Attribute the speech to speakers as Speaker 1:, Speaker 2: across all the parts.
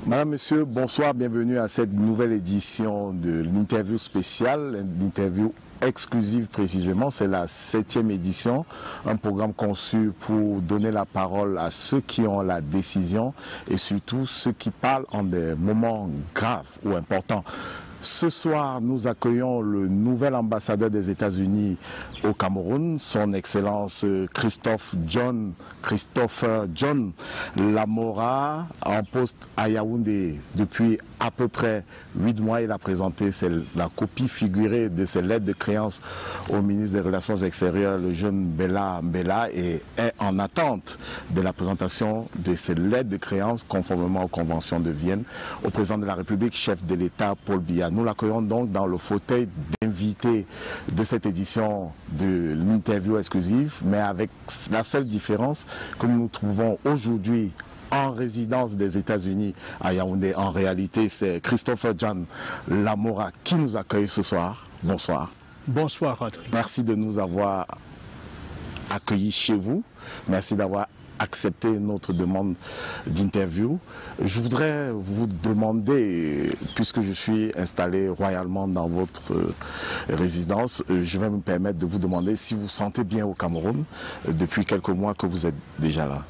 Speaker 1: Madame, Monsieur, bonsoir, bienvenue à cette nouvelle édition de l'interview spéciale, l'interview exclusive précisément. C'est la 7e édition, un programme conçu pour donner la parole à ceux qui ont la décision et surtout ceux qui parlent en des moments graves ou importants. Ce soir, nous accueillons le nouvel ambassadeur des États-Unis au Cameroun, son Excellence Christopher John Lamora, en poste à Yaoundé depuis à peu près 8 mois. Il a présenté la copie figurée de ses lettres de créance au ministre des Relations extérieures, le jeune Bella Mbella, et est en attente de la présentation de ces lettres de créance conformément aux conventions de Vienne au président de la République, chef de l'État Paul Biya. Nous l'accueillons donc dans le fauteuil d'invité de cette édition de l'interview exclusive, mais avec la seule différence que nous nous trouvons aujourd'hui en résidence des États-Unis à Yaoundé. En réalité, c'est Christopher John Lamora qui nous accueille ce soir. Bonsoir.
Speaker 2: Bonsoir, Rodrigue.
Speaker 1: Merci de nous avoir accueillis chez vous. Merci d'avoir accepté notre demande d'interview. Je voudrais vous demander, puisque je suis installé royalement dans votre résidence, je vais me permettre de vous demander si vous vous sentez bien au Cameroun depuis quelques mois que vous êtes déjà là.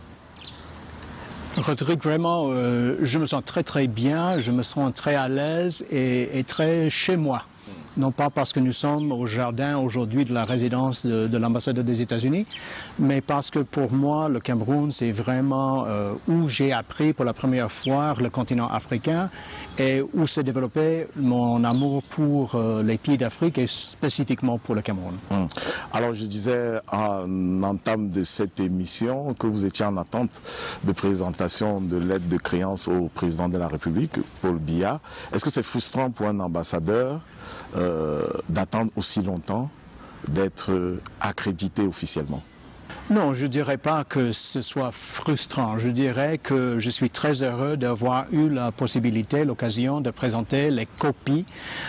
Speaker 2: Rodrigue, vraiment, je me sens très bien, je me sens très à l'aise et très chez moi. Non pas parce que nous sommes au jardin aujourd'hui de la résidence de l'ambassadeur des États-Unis, mais parce que pour moi, le Cameroun, c'est vraiment où j'ai appris pour la première fois le continent africain et où s'est développé mon amour pour les pays d'Afrique et spécifiquement pour le Cameroun.
Speaker 1: Alors je disais en entame de cette émission que vous étiez en attente de présentation de l'aide de créance au président de la République, Paul Biya. Est-ce que c'est frustrant pour un ambassadeur d'attendre aussi longtemps d'être accrédité officiellement?
Speaker 2: Non, je ne dirais pas que ce soit frustrant. Je dirais que je suis très heureux d'avoir eu la possibilité, l'occasion de présenter les copies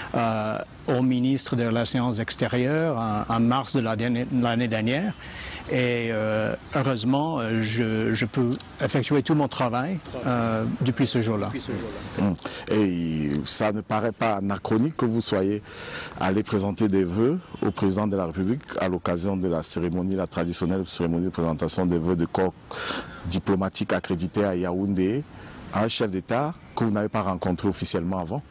Speaker 2: au ministre des Relations extérieures en mars de l'année dernière. Et heureusement, je peux effectuer tout mon travail depuis ce jour-là.
Speaker 1: Et ça ne paraît pas anachronique que vous soyez allé présenter des vœux au président de la République à l'occasion de la cérémonie, la traditionnelle cérémonie de présentation des vœux de corps diplomatique accrédité à Yaoundé, à un chef d'État que vous n'avez pas rencontré officiellement avant?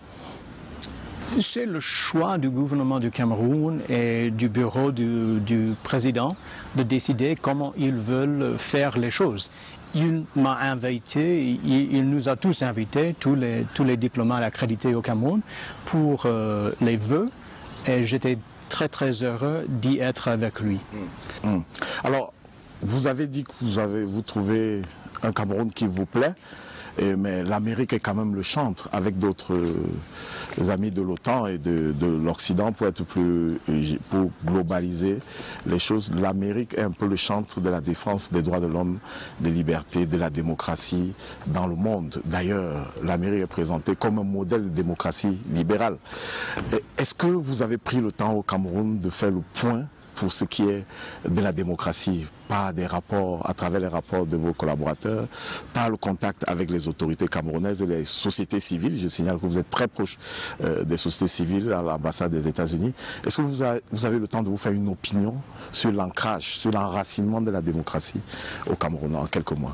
Speaker 2: C'est le choix du gouvernement du Cameroun et du bureau du président de décider comment ils veulent faire les choses. Il m'a invité, il nous a tous invités, tous les diplomates accrédités au Cameroun, pour les vœux, et j'étais très heureux d'y être avec lui.
Speaker 1: Alors, vous avez dit que vous trouvez un Cameroun qui vous plaît. Mais l'Amérique est quand même le chantre avec d'autres amis de l'OTAN et de l'Occident pour globaliser les choses. L'Amérique est un peu le chantre de la défense des droits de l'homme, des libertés, de la démocratie dans le monde. D'ailleurs, l'Amérique est présentée comme un modèle de démocratie libérale. Est-ce que vous avez pris le temps au Cameroun de faire le point pour ce qui est de la démocratie, par des rapports, à travers les rapports de vos collaborateurs, par le contact avec les autorités camerounaises et les sociétés civiles? Je signale que vous êtes très proche des sociétés civiles à l'ambassade des États-Unis. Est-ce que vous avez le temps de vous faire une opinion sur l'ancrage, sur l'enracinement de la démocratie au Cameroun en quelques mois?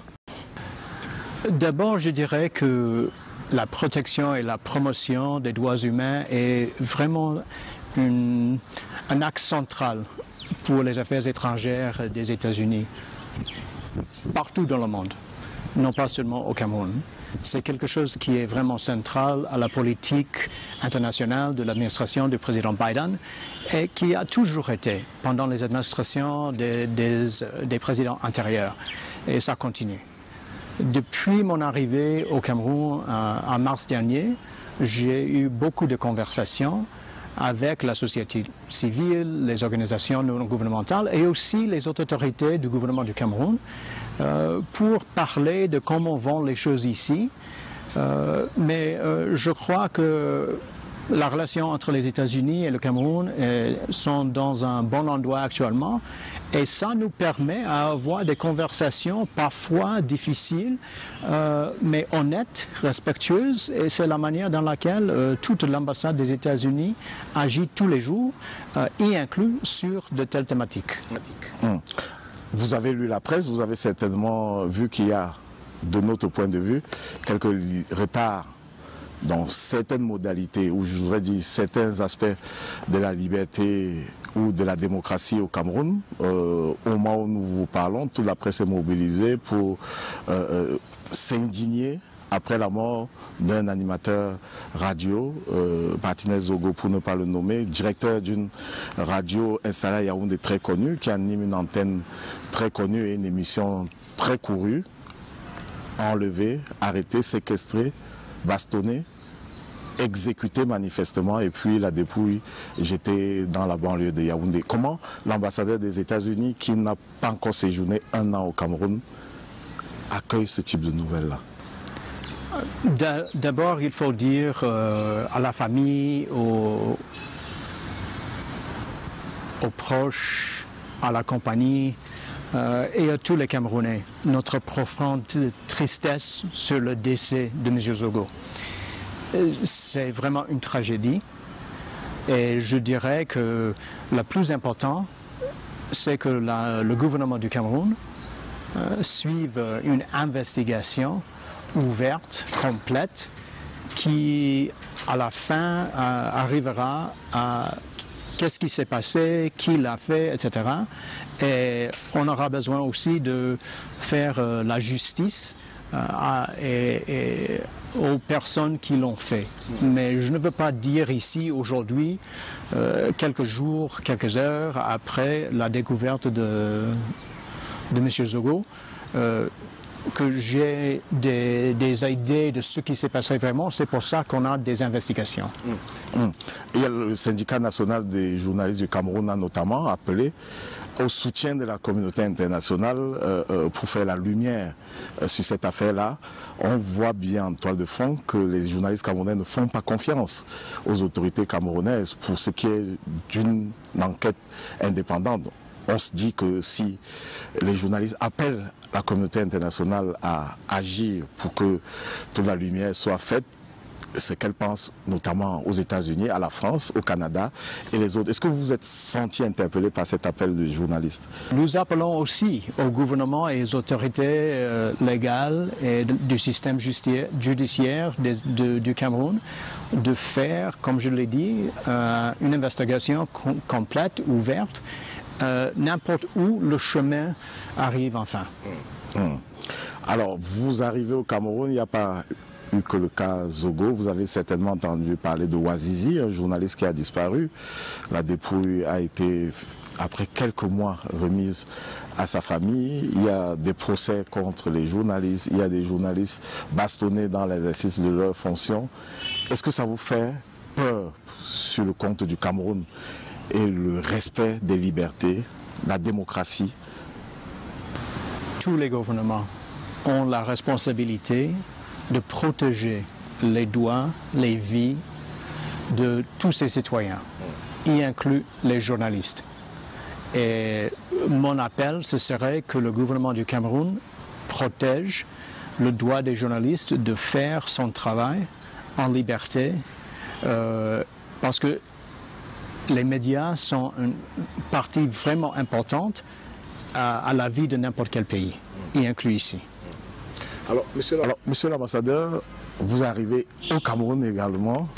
Speaker 2: D'abord, je dirais que la protection et la promotion des droits humains est vraiment un axe central pour les affaires étrangères des États-Unis, partout dans le monde, non pas seulement au Cameroun. C'est quelque chose qui est vraiment central à la politique internationale de l'administration du président Biden et qui a toujours été pendant les administrations des présidents antérieurs. Et ça continue. Depuis mon arrivée au Cameroun en mars dernier, j'ai eu beaucoup de conversations avec la société civile, les organisations non gouvernementales et aussi les autorités du gouvernement du Cameroun pour parler de comment vont les choses ici. Mais je crois que La relation entre les États-Unis et le Cameroun sont dans un bon endroit actuellement et ça nous permet d'avoir des conversations parfois difficiles mais honnêtes, respectueuses et c'est la manière dans laquelle toute l'ambassade des États-Unis agit tous les jours, y inclus sur de telles thématiques.
Speaker 1: Vous avez lu la presse, vous avez certainement vu qu'il y a, de notre point de vue, quelques retards dans certaines modalités, ou je voudrais dire certains aspects de la liberté ou de la démocratie au Cameroun. Au moment où nous vous parlons, toute la presse est mobilisée pour s'indigner après la mort d'un animateur radio, Martinez Zogo pour ne pas le nommer, directeur d'une radio installée à Yaoundé très connue, qui anime une antenne très connue et une émission très courue, enlevé, arrêté, séquestré, bastonné, exécuté manifestement et puis la dépouille jetée dans la banlieue de Yaoundé. Comment l'ambassadeur des États-Unis, qui n'a pas encore séjourné 1 an au Cameroun, accueille ce type de nouvelles-là?
Speaker 2: D'abord, il faut dire à la famille, aux proches, à la compagnie et à tous les Camerounais notre profonde tristesse sur le décès de M. Zogo. C'est vraiment une tragédie et je dirais que le plus important, c'est que le gouvernement du Cameroun suive une investigation ouverte, complète, qui à la fin arrivera à qu'est-ce qui s'est passé, qui l'a fait, etc. Et on aura besoin aussi de faire la justice et aux personnes qui l'ont fait. Mais je ne veux pas dire ici, aujourd'hui, quelques jours, quelques heures après la découverte de M. Zogo, que j'ai des idées de ce qui s'est passé vraiment. C'est pour ça qu'on a des investigations.
Speaker 1: Il y a le syndicat national des journalistes du Cameroun a notamment appelé au soutien de la communauté internationale pour faire la lumière sur cette affaire-là. On voit bien en toile de fond que les journalistes camerounais ne font pas confiance aux autorités camerounaises pour ce qui est d'une enquête indépendante. On se dit que si les journalistes appellent la communauté internationale à agir pour que toute la lumière soit faite, c'est qu'elle pense notamment aux États-Unis, à la France, au Canada et les autres. Est-ce que vous vous êtes senti interpellé par cet appel de journalistes?
Speaker 2: Nous appelons aussi au gouvernement et aux autorités légales et du système judiciaire du Cameroun de faire, comme je l'ai dit, une investigation complète, ouverte, n'importe où le chemin arrive enfin.
Speaker 1: Alors, vous arrivez au Cameroun, il n'y a pas eu que le cas Zogo. Vous avez certainement entendu parler de Wazizi, un journaliste qui a disparu. La dépouille a été, après quelques mois, remise à sa famille. Il y a des procès contre les journalistes. Il y a des journalistes bastonnés dans l'exercice de leurs fonctions. Est-ce que ça vous fait peur sur le compte du Cameroun et le respect des libertés, la démocratie?
Speaker 2: Tous les gouvernements ont la responsabilité de protéger les droits, les vies de tous ses citoyens, y inclut les journalistes. Et mon appel, ce serait que le gouvernement du Cameroun protège le droit des journalistes de faire son travail en liberté, parce que les médias sont une partie vraiment importante à la vie de n'importe quel pays, y inclus ici.
Speaker 1: Alors, monsieur l'ambassadeur, vous arrivez au Cameroun également,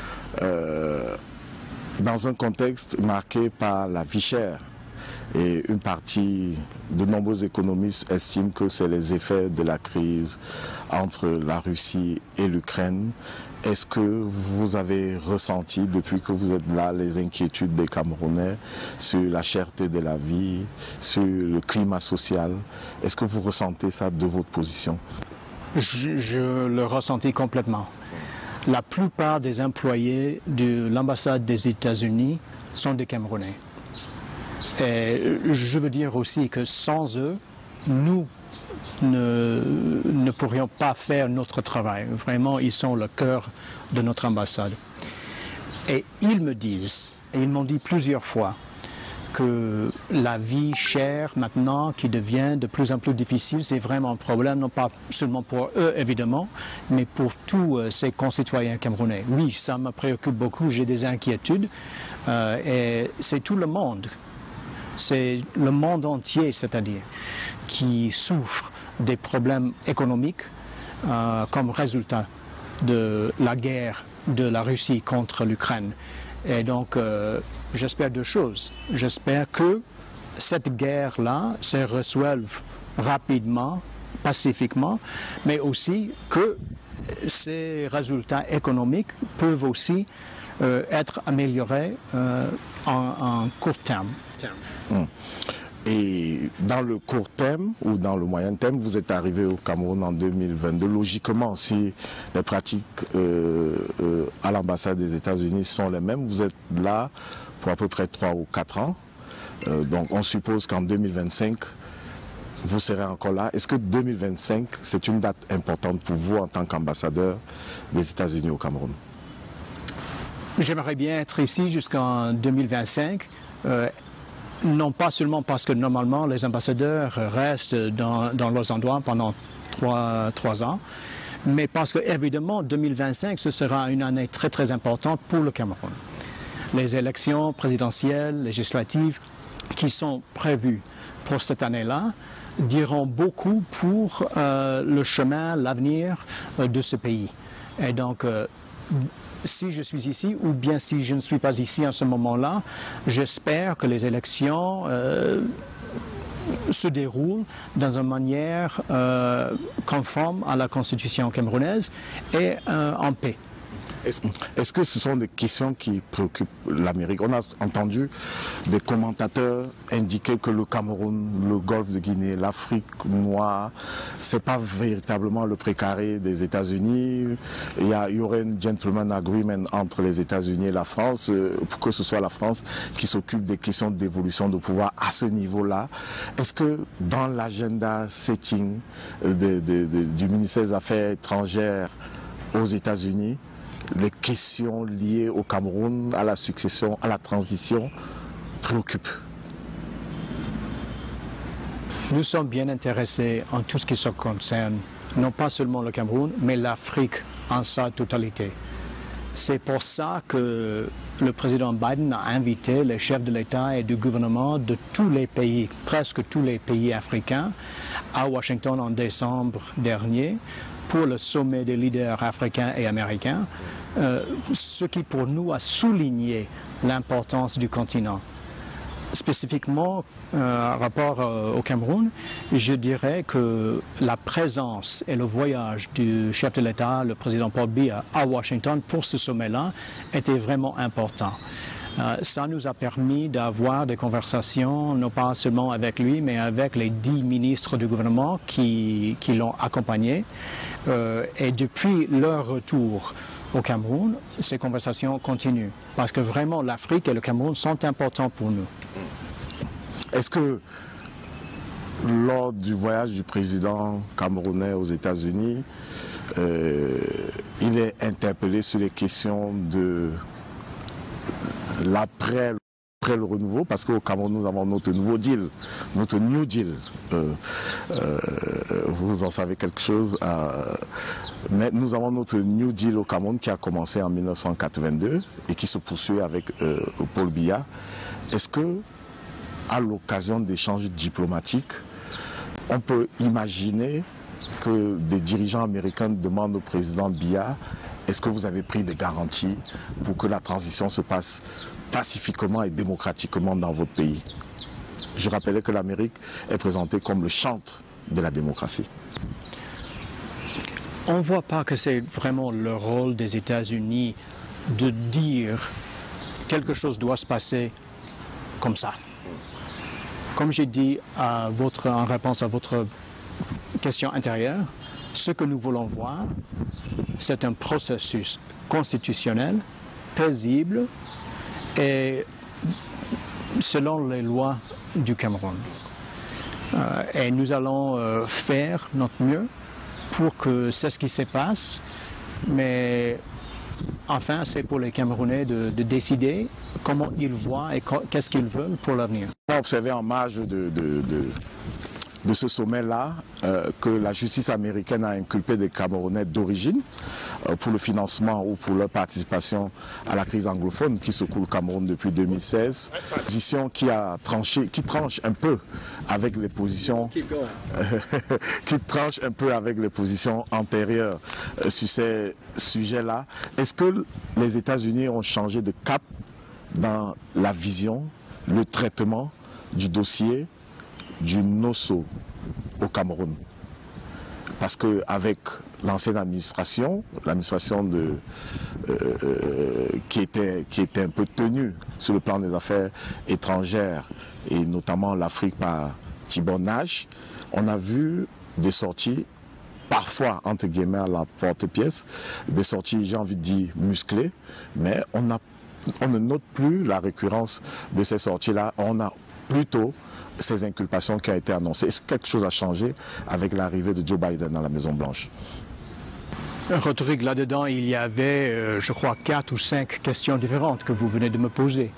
Speaker 1: dans un contexte marqué par la vie chère. Et une partie de nombreux économistes estiment que c'est les effets de la crise entre la Russie et l'Ukraine. Est-ce que vous avez ressenti, depuis que vous êtes là, les inquiétudes des Camerounais sur la cherté de la vie, sur le climat social? Est-ce que vous ressentez ça de votre position?
Speaker 2: Je le ressentis complètement. La plupart des employés de l'ambassade des États-Unis sont des Camerounais. Et je veux dire aussi que sans eux, nous ne pourrions pas faire notre travail. Vraiment, ils sont le cœur de notre ambassade. Et ils me disent, et ils m'ont dit plusieurs fois, que la vie chère maintenant, qui devient de plus en plus difficile, c'est vraiment un problème, non pas seulement pour eux évidemment, mais pour tous ces concitoyens camerounais. Oui, ça me préoccupe beaucoup, j'ai des inquiétudes, et c'est tout le monde, c'est le monde entier, c'est-à-dire, qui souffre des problèmes économiques comme résultat de la guerre de la Russie contre l'Ukraine. Et donc, j'espère deux choses. J'espère que cette guerre-là se résolve rapidement, pacifiquement, mais aussi que ces résultats économiques peuvent aussi être améliorés en court terme.
Speaker 1: Et dans le court terme ou dans le moyen terme, vous êtes arrivé au Cameroun en 2022. Logiquement, si les pratiques à l'ambassade des États-Unis sont les mêmes, vous êtes là pour à peu près 3 ou 4 ans. Donc on suppose qu'en 2025, vous serez encore là. Est-ce que 2025, c'est une date importante pour vous en tant qu'ambassadeur des États-Unis au Cameroun?
Speaker 2: J'aimerais bien être ici jusqu'en 2025. Non pas seulement parce que normalement les ambassadeurs restent dans leurs endroits pendant 3 ans, mais parce que évidemment 2025 ce sera une année très très importante pour le Cameroun. Les élections présidentielles, législatives qui sont prévues pour cette année-là diront beaucoup pour le chemin, l'avenir de ce pays. Et donc si je suis ici ou bien si je ne suis pas ici en ce moment-là, j'espère que les élections se déroulent dans une manière conforme à la constitution camerounaise et en paix.
Speaker 1: Est-ce que ce sont des questions qui préoccupent l'Amérique? On a entendu des commentateurs indiquer que le Cameroun, le golfe de Guinée, l'Afrique noire, c'est pas véritablement le précaré des États-Unis. Il y aurait un gentleman agreement entre les États-Unis et la France pour que ce soit la France qui s'occupe des questions d'évolution de pouvoir à ce niveau-là. Est-ce que dans l'agenda setting du ministère des Affaires étrangères aux États-Unis, les questions liées au Cameroun, à la succession, à la transition, préoccupent?
Speaker 2: Nous sommes bien intéressés en tout ce qui se concerne, non pas seulement le Cameroun, mais l'Afrique en sa totalité. C'est pour ça que le président Biden a invité les chefs de l'État et du gouvernement de tous les pays, presque tous les pays africains, à Washington en décembre dernier, pour le sommet des leaders africains et américains, ce qui pour nous a souligné l'importance du continent. Spécifiquement, rapport au Cameroun, je dirais que la présence et le voyage du chef de l'État, le président Paul Biya, à Washington pour ce sommet-là était vraiment important. Ça nous a permis d'avoir des conversations, non pas seulement avec lui, mais avec les 10 ministres du gouvernement qui l'ont accompagné. Et depuis leur retour au Cameroun, ces conversations continuent. Parce que vraiment, l'Afrique et le Cameroun sont importants pour nous.
Speaker 1: Est-ce que lors du voyage du président camerounais aux États-Unis, il est interpellé sur les questions de l'après le renouveau, parce qu'au Cameroun nous avons notre nouveau deal, notre New Deal. Vous en savez quelque chose, mais nous avons notre New Deal au Cameroun qui a commencé en 1982 et qui se poursuit avec Paul Biya. Est-ce que, à l'occasion d'échanges diplomatiques, on peut imaginer que des dirigeants américains demandent au président Biya: est-ce que vous avez pris des garanties pour que la transition se passe pacifiquement et démocratiquement dans votre pays? Je rappelais que l'Amérique est présentée comme le chantre de la démocratie.
Speaker 2: On ne voit pas que c'est vraiment le rôle des États-Unis de dire quelque chose doit se passer comme ça. Comme j'ai dit en réponse à votre question intérieure, ce que nous voulons voir, c'est un processus constitutionnel, paisible et selon les lois du Cameroun. Et nous allons faire notre mieux pour que c'est ce qui se passe, mais enfin, c'est pour les Camerounais de décider comment ils voient et qu'est-ce qu'ils veulent pour l'avenir.
Speaker 1: On a observé en marge de ce sommet-là que la justice américaine a inculpé des Camerounais d'origine pour le financement ou pour leur participation à la crise anglophone qui secoue le Cameroun depuis 2016. Position qui tranche un peu avec les positions qui tranche un peu avec les positions antérieures sur ces sujets-là. Est-ce que les États-Unis ont changé de cap dans la vision, le traitement du dossier du Nosso au Cameroun? Parce qu'avec l'ancienne administration, l'administration qui était un peu tenue sur le plan des affaires étrangères et notamment l'Afrique par Thibon Nagy, on a vu des sorties parfois entre guillemets à la porte-pièce, des sorties, j'ai envie de dire, musclées, mais on ne note plus la récurrence de ces sorties-là, on a plutôt ces inculpations qui ont été annoncées. Est-ce que quelque chose a changé avec l'arrivée de Joe Biden à la Maison-Blanche?
Speaker 2: Rodrigue, là-dedans, il y avait, je crois, 4 ou 5 questions différentes que vous venez de me poser.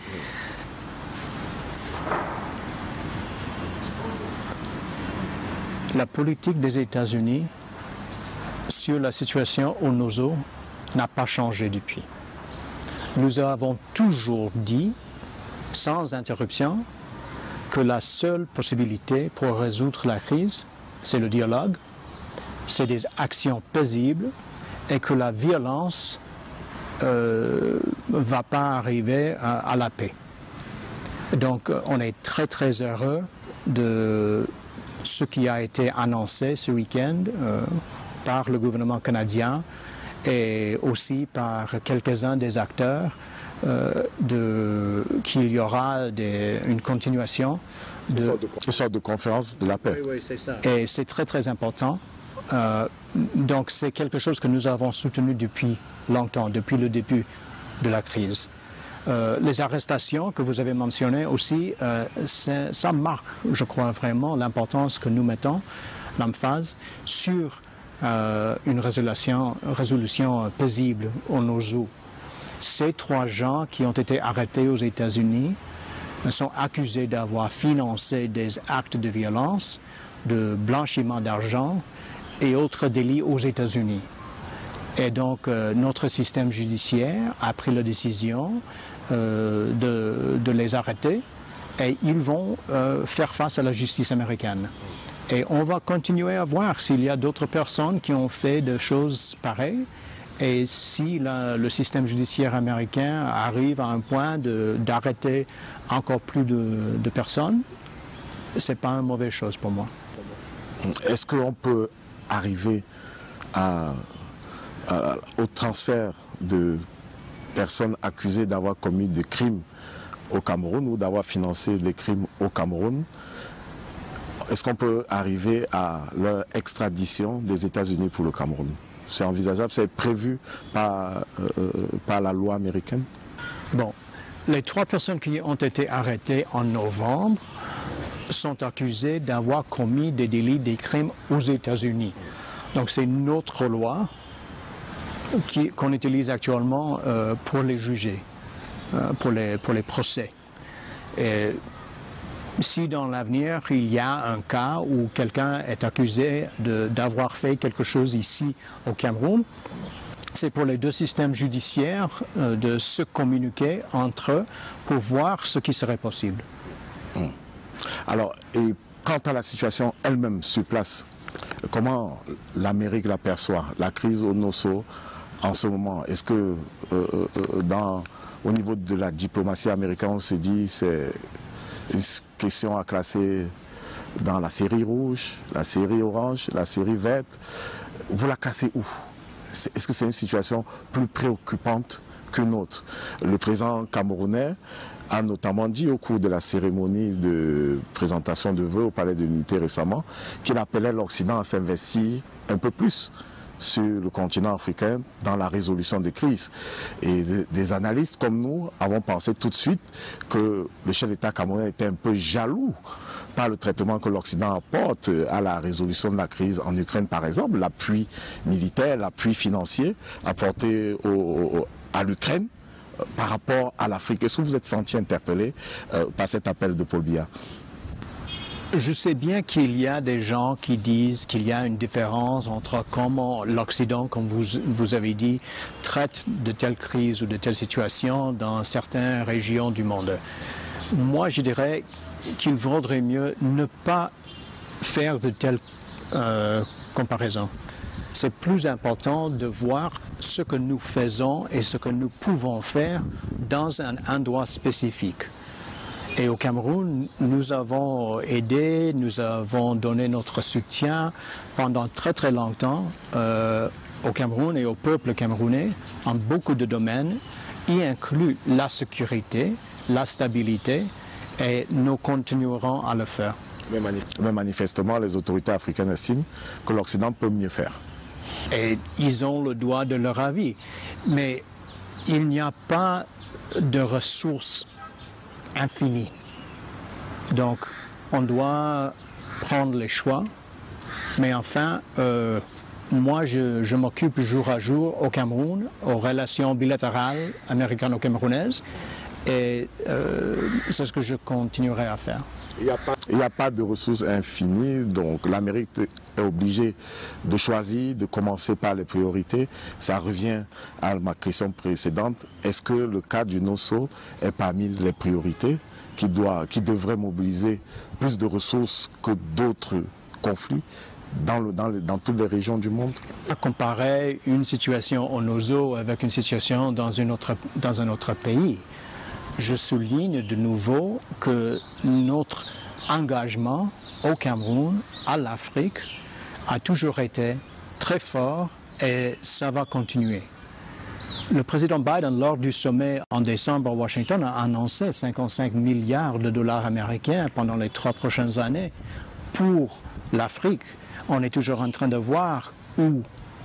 Speaker 2: La politique des États-Unis sur la situation au Nosso n'a pas changé depuis. Nous avons toujours dit, sans interruption, que la seule possibilité pour résoudre la crise, c'est le dialogue, c'est des actions paisibles et que la violence ne va pas arriver à la paix. Donc on est très très heureux de ce qui a été annoncé ce week-end par le gouvernement canadien et aussi par quelques-uns des acteurs qu'il y aura une continuation
Speaker 1: une sorte de conférence de la paix.
Speaker 2: Oui, c'est ça. Et c'est très très important. Donc c'est quelque chose que nous avons soutenu depuis longtemps, depuis le début de la crise. Les arrestations que vous avez mentionnées aussi, ça marque, je crois vraiment, l'importance que nous mettons, l'emphase, sur une résolution paisible au Nosso. Ces 3 gens qui ont été arrêtés aux États-Unis sont accusés d'avoir financé des actes de violence, de blanchiment d'argent et autres délits aux États-Unis. Et donc notre système judiciaire a pris la décision de les arrêter et ils vont faire face à la justice américaine. Et on va continuer à voir s'il y a d'autres personnes qui ont fait des choses pareilles. Et si le système judiciaire américain arrive à un point d'arrêter encore plus de personnes, ce n'est pas une mauvaise chose pour moi.
Speaker 1: Est-ce qu'on peut arriver au transfert de personnes accusées d'avoir commis des crimes au Cameroun ou d'avoir financé des crimes au Cameroun? Est-ce qu'on peut arriver à leur extradition des États-Unis pour le Cameroun? C'est envisageable, c'est prévu par la loi américaine?
Speaker 2: Bon, les 3 personnes qui ont été arrêtées en novembre sont accusées d'avoir commis des délits, des crimes aux États-Unis. Donc c'est notre loi qu'on utilise actuellement pour les juger, pour les procès. Et si dans l'avenir il y a un cas où quelqu'un est accusé d'avoir fait quelque chose ici au Cameroun, c'est pour les 2 systèmes judiciaires de se communiquer entre eux pour voir ce qui serait possible.
Speaker 1: Alors, et quant à la situation elle-même sur place, comment l'Amérique l'aperçoit, la crise au Nosso en ce moment? Est-ce que au niveau de la diplomatie américaine, on se dit c'est une question à classer dans la série rouge, la série orange, la série verte? Vous la classez où? Est-ce que c'est une situation plus préoccupante qu'une autre? Le président camerounais a notamment dit au cours de la cérémonie de présentation de vœux au Palais de l'Unité récemment qu'il appelait l'Occident à s'investir un peu plus sur le continent africain dans la résolution des crises. Et des analystes comme nous avons pensé tout de suite que le chef d'État camerounais était un peu jaloux par le traitement que l'Occident apporte à la résolution de la crise en Ukraine, par exemple, l'appui militaire, l'appui financier apporté à l'Ukraine par rapport à l'Afrique. Est-ce que vous êtes senti interpellé par cet appel de Paul Biya?
Speaker 2: Je sais bien qu'il y a des gens qui disent qu'il y a une différence entre comment l'Occident, comme vous avez dit, traite de telles crises ou de telles situations dans certaines régions du monde. Moi, je dirais qu'il vaudrait mieux ne pas faire de telles comparaisons. C'est plus important de voir ce que nous faisons et ce que nous pouvons faire dans un endroit spécifique. Et au Cameroun, nous avons aidé, nous avons donné notre soutien pendant très très longtemps au Cameroun et au peuple camerounais en beaucoup de domaines, y inclut la sécurité, la stabilité, et nous continuerons à le faire.
Speaker 1: Mais manifestement, les autorités africaines estiment que l'Occident peut mieux faire.
Speaker 2: Et ils ont le droit de leur avis. Mais il n'y a pas de ressources infini. Donc, on doit prendre les choix. Mais enfin, moi, je m'occupe jour à jour au Cameroun, aux relations bilatérales américano-camerounaises. Et c'est ce que je continuerai à faire.
Speaker 1: Il n'y a pas de ressources infinies, donc l'Amérique est obligée de choisir, de commencer par les priorités. Ça revient à ma question précédente. Est-ce que le cas du NOSO est parmi les priorités qui devrait mobiliser plus de ressources que d'autres conflits dans toutes les régions du monde?
Speaker 2: Comparer une situation au NOSO avec une situation dans un autre pays. Je souligne de nouveau que notre engagement au Cameroun, à l'Afrique, a toujours été très fort et ça va continuer. Le président Biden, lors du sommet en décembre à Washington, a annoncé 55 milliards de dollars américains pendant les 3 prochaines années pour l'Afrique. On est toujours en train de voir où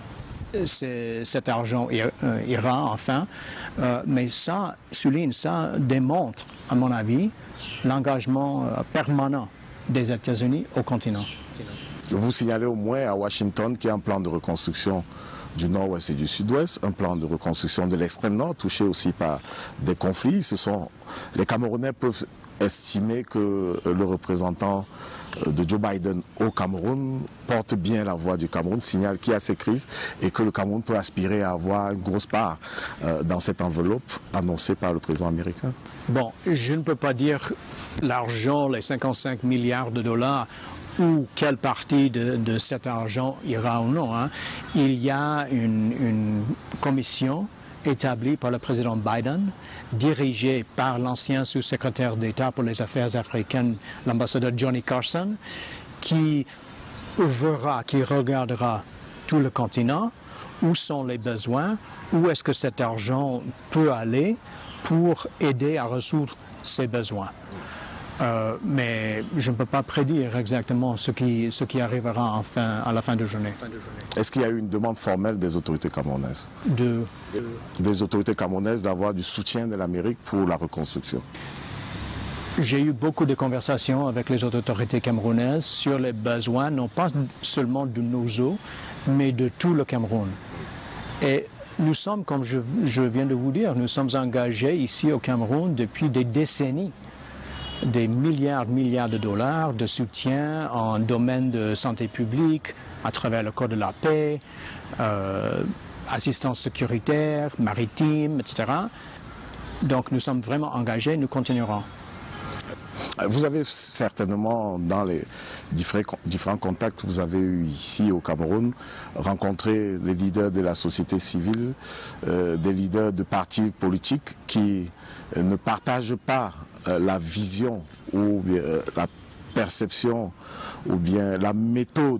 Speaker 2: cet argent ira enfin, mais ça souligne, ça démontre, à mon avis, l'engagement permanent des États-Unis au continent.
Speaker 1: Vous signalez au moins à Washington qu'il y a un plan de reconstruction du nord-ouest et du sud-ouest, un plan de reconstruction de l'extrême nord, touché aussi par des conflits. Les Camerounais peuvent estimer que le représentant de Joe Biden au Cameroun porte bien la voix du Cameroun, signale qu'il y a ces crises et que le Cameroun peut aspirer à avoir une grosse part dans cette enveloppe annoncée par le président américain.
Speaker 2: Bon, je ne peux pas dire l'argent, les 55 milliards de dollars, ou quelle partie de cet argent ira ou non. Hein. Il y a une commission établie par le président Biden, dirigée par l'ancien sous-secrétaire d'État pour les affaires africaines, l'ambassadeur Johnny Carson, qui regardera tout le continent, où sont les besoins, où est-ce que cet argent peut aller pour aider à résoudre ces besoins. Mais je ne peux pas prédire exactement ce qui arrivera à la fin de journée.
Speaker 1: Est-ce qu'il y a eu une demande formelle des autorités camerounaises? Des autorités camerounaises d'avoir du soutien de l'Amérique pour la reconstruction?
Speaker 2: J'ai eu beaucoup de conversations avec les autorités camerounaises sur les besoins, non pas seulement du NOSO, mais de tout le Cameroun. Et nous sommes, comme je viens de vous dire, nous sommes engagés ici au Cameroun depuis des décennies. Des milliards de dollars de soutien en domaine de santé publique, à travers le Code de la paix, assistance sécuritaire, maritime, etc. Donc nous sommes vraiment engagés, nous continuerons.
Speaker 1: Vous avez certainement, dans les différents contacts que vous avez eus ici au Cameroun, rencontré des leaders de la société civile, des leaders de partis politiques qui ne partagent pas la vision ou bien la perception ou bien la méthode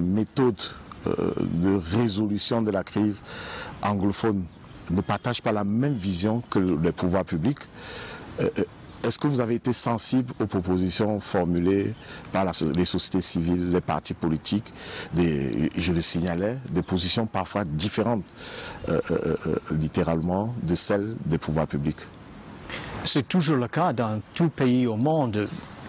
Speaker 1: de résolution de la crise anglophone, ne partagent pas la même vision que les pouvoirs publics. Est-ce que vous avez été sensible aux propositions formulées par les sociétés civiles, les partis politiques, je le signalais, des positions parfois différentes, littéralement, de celles des pouvoirs publics?
Speaker 2: C'est toujours le cas dans tout pays au monde.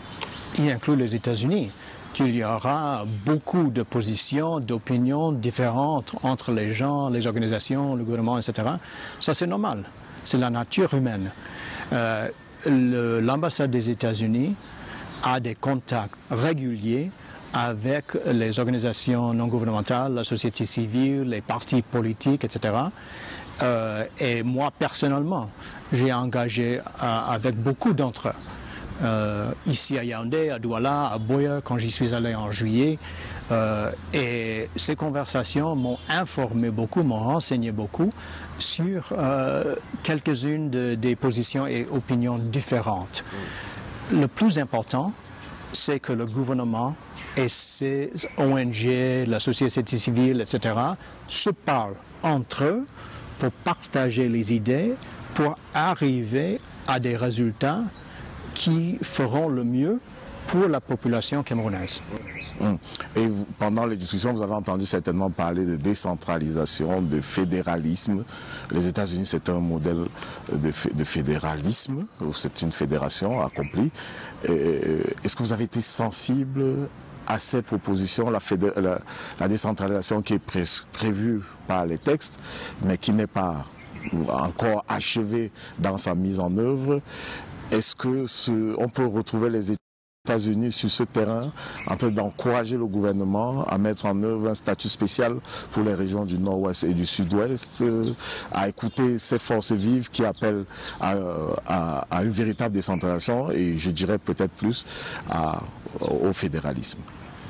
Speaker 2: y inclut les États-Unis, qu'il y aura beaucoup de positions, d'opinions différentes entre les gens, les organisations, le gouvernement, etc. Ça, c'est normal. C'est la nature humaine. L'ambassade des États-Unis a des contacts réguliers avec les organisations non gouvernementales, la société civile, les partis politiques, etc. Et moi, personnellement, j'ai engagé avec beaucoup d'entre eux. Ici à Yaoundé, à Douala, à Buea, quand j'y suis allé en juillet. Et ces conversations m'ont informé beaucoup, m'ont renseigné beaucoup sur quelques-unes des positions et opinions différentes. Le plus important, c'est que le gouvernement et ces ONG, la société civile, etc., se parlent entre eux pour partager les idées, pour arriver à des résultats qui feront le mieux pour la population camerounaise.
Speaker 1: Et pendant les discussions, vous avez entendu certainement parler de décentralisation, de fédéralisme. Les États-Unis, c'est un modèle de fédéralisme, c'est une fédération accomplie. Est-ce que vous avez été sensible à cette proposition, la décentralisation qui est prévue par les textes, mais qui n'est pas encore achevée dans sa mise en œuvre? Est-ce qu'on peut retrouver les États-Unis sur ce terrain en train d'encourager le gouvernement à mettre en œuvre un statut spécial pour les régions du nord-ouest et du sud-ouest, à écouter ces forces vives qui appellent à une véritable décentralisation et je dirais peut-être plus au fédéralisme?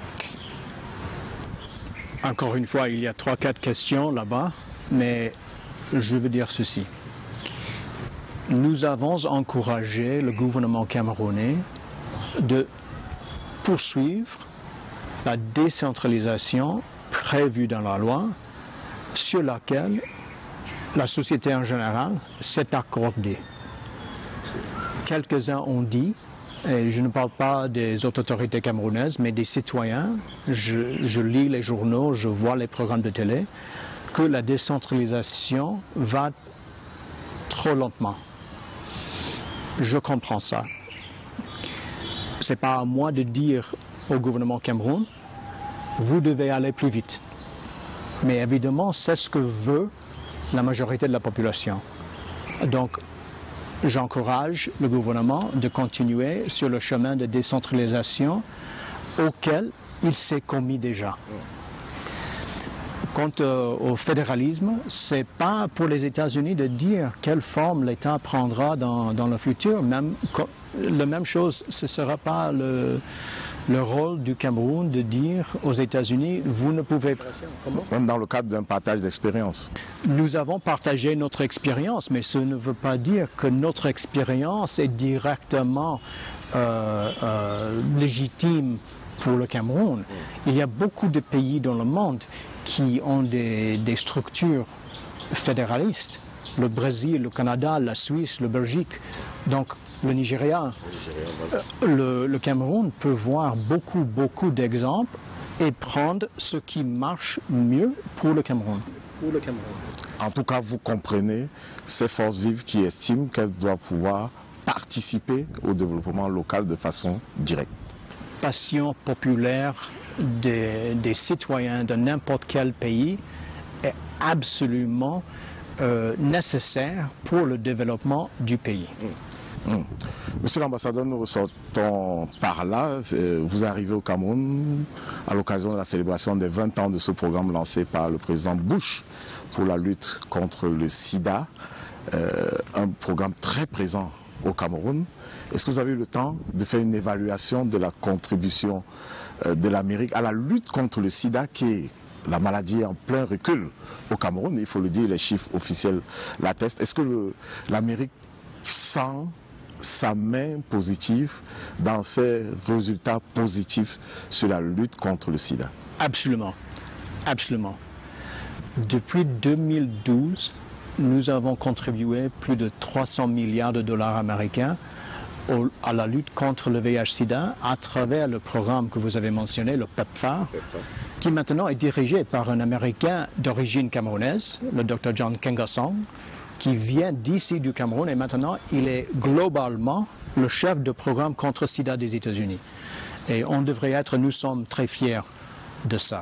Speaker 2: Encore une fois, il y a 3-4 questions là-bas, mais je veux dire ceci. Nous avons encouragé le gouvernement camerounais de poursuivre la décentralisation prévue dans la loi sur laquelle la société en général s'est accordée. Quelques-uns ont dit, et je ne parle pas des autorités camerounaises, mais des citoyens, je lis les journaux, je vois les programmes de télé, que la décentralisation va trop lentement. Je comprends ça. Ce n'est pas à moi de dire au gouvernement Cameroun, vous devez aller plus vite. Mais évidemment, c'est ce que veut la majorité de la population. Donc, j'encourage le gouvernement de continuer sur le chemin de décentralisation auquel il s'est commis déjà. Quant au fédéralisme, ce n'est pas pour les États-Unis de dire quelle forme l'État prendra dans le futur. La même chose, ce ne sera pas le rôle du Cameroun de dire aux États-Unis, vous ne pouvez pas.
Speaker 1: Même dans le cadre d'un partage d'expérience.
Speaker 2: Nous avons partagé notre expérience, mais ce ne veut pas dire que notre expérience est directement légitime pour le Cameroun. Il y a beaucoup de pays dans le monde qui ont des structures fédéralistes. Le Brésil, le Canada, la Suisse, la Belgique, donc le Nigeria. Le Cameroun peut voir beaucoup d'exemples et prendre ce qui marche mieux pour le Cameroun.
Speaker 1: En tout cas, vous comprenez ces forces vives qui estiment qu'elles doivent pouvoir participer au développement local de façon directe.
Speaker 2: Passion populaire des citoyens de n'importe quel pays est absolument nécessaire pour le développement du pays.
Speaker 1: Monsieur l'ambassadeur, nous ressortons par là. Vous arrivez au Cameroun à l'occasion de la célébration des 20 ans de ce programme lancé par le président Bush pour la lutte contre le sida. Un programme très présent au Cameroun. Est-ce que vous avez eu le temps de faire une évaluation de la contribution de l'Amérique à la lutte contre le sida qui est la maladie en plein recul au Cameroun? Il faut le dire, les chiffres officiels l'attestent. Est-ce que l'Amérique sent sa main positive dans ces résultats positifs sur la lutte contre le sida?
Speaker 2: Absolument. Absolument. Depuis 2012, nous avons contribué plus de 300 milliards de dollars américains à la lutte contre le VIH-Sida à travers le programme que vous avez mentionné, le PEPFAR, qui maintenant est dirigé par un Américain d'origine camerounaise, le Dr. John Kengasong, qui vient d'ici du Cameroun et maintenant il est globalement le chef de programme contre SIDA des États-Unis. Et on devrait être, nous sommes très fiers de ça.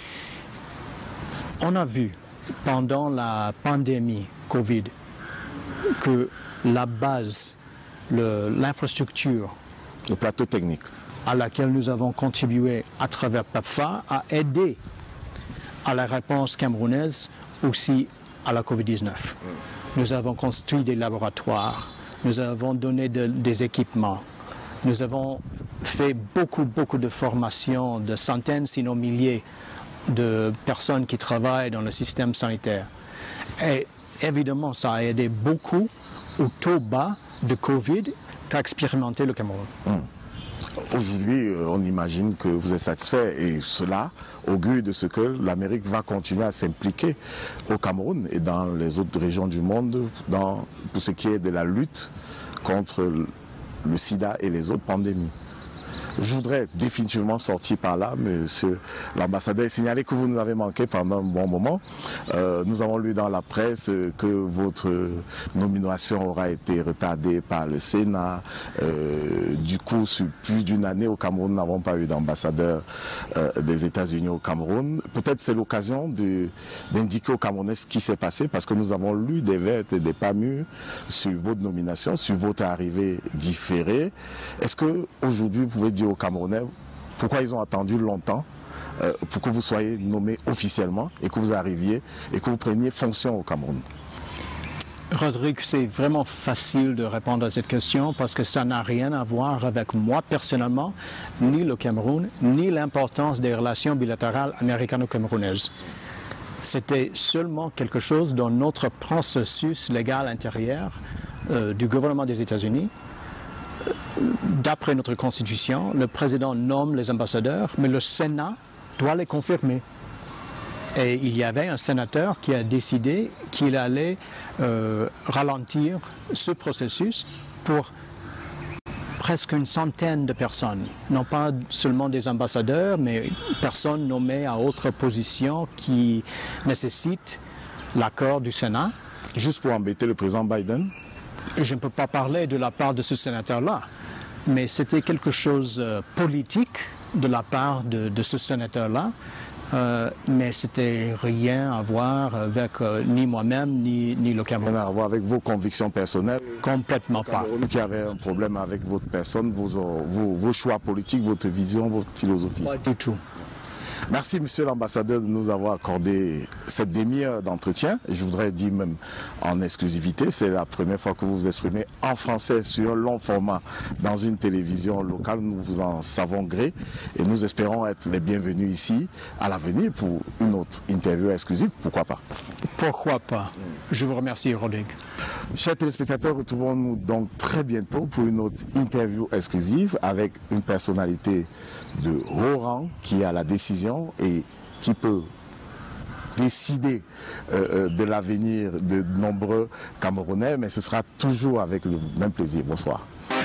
Speaker 2: On a vu pendant la pandémie Covid que la base, l'infrastructure,
Speaker 1: le plateau technique
Speaker 2: à laquelle nous avons contribué à travers PEPFAR a aidé à la réponse camerounaise aussi à la COVID-19. Nous avons construit des laboratoires, nous avons donné des équipements, nous avons fait beaucoup de formations, de centaines, sinon milliers de personnes qui travaillent dans le système sanitaire. Et évidemment, ça a aidé beaucoup au taux bas de Covid qu'a expérimenté le Cameroun.
Speaker 1: Aujourd'hui, on imagine que vous êtes satisfait et cela augure de ce que l'Amérique va continuer à s'impliquer au Cameroun et dans les autres régions du monde dans tout ce qui est de la lutte contre le sida et les autres pandémies. Je voudrais définitivement sortir par là, monsieur l'ambassadeur, et signaler que vous nous avez manqué pendant un bon moment. Nous avons lu dans la presse que votre nomination aura été retardée par le Sénat. Du coup, sur plus d'une année au Cameroun, nous n'avons pas eu d'ambassadeur des États-Unis au Cameroun. Peut-être c'est l'occasion d'indiquer aux Camerounais ce qui s'est passé, parce que nous avons lu des vertes et des pas mûres sur votre nomination, sur votre arrivée différée. Est-ce qu'aujourd'hui, vous pouvez dire aux Camerounais pourquoi ils ont attendu longtemps pour que vous soyez nommé officiellement et que vous arriviez et que vous preniez fonction au Cameroun?
Speaker 2: Rodrigue, c'est vraiment facile de répondre à cette question parce que ça n'a rien à voir avec moi personnellement, ni le Cameroun, ni l'importance des relations bilatérales américano-camerounaises. C'était seulement quelque chose dans notre processus légal intérieur du gouvernement des États-Unis. D'après notre Constitution, le président nomme les ambassadeurs, mais le Sénat doit les confirmer. Et il y avait un sénateur qui a décidé qu'il allait ralentir ce processus pour presque une centaine de personnes. Non pas seulement des ambassadeurs, mais personnes nommées à autre position qui nécessitent l'accord du Sénat.
Speaker 1: Juste pour embêter le président Biden?
Speaker 2: Je ne peux pas parler de la part de ce sénateur-là, mais c'était quelque chose de politique de la part de ce sénateur-là, mais c'était rien à voir avec ni moi-même, ni le Cameroun.
Speaker 1: Rien à voir avec vos convictions personnelles?
Speaker 2: Complètement pas.
Speaker 1: Qui avait un problème avec votre personne, vos choix politiques, votre vision, votre philosophie?
Speaker 2: Pas du tout.
Speaker 1: Merci, monsieur l'ambassadeur, de nous avoir accordé cette demi-heure d'entretien. Je voudrais dire même en exclusivité, c'est la première fois que vous vous exprimez en français sur un long format dans une télévision locale. Nous vous en savons gré et nous espérons être les bienvenus ici à l'avenir pour une autre interview exclusive. Pourquoi pas?
Speaker 2: Pourquoi pas? Je vous remercie, Rodrigue.
Speaker 1: Chers téléspectateurs, retrouvons-nous donc très bientôt pour une autre interview exclusive avec une personnalité de haut rang qui a la décision et qui peut décider de l'avenir de nombreux Camerounais, mais ce sera toujours avec le même plaisir. Bonsoir.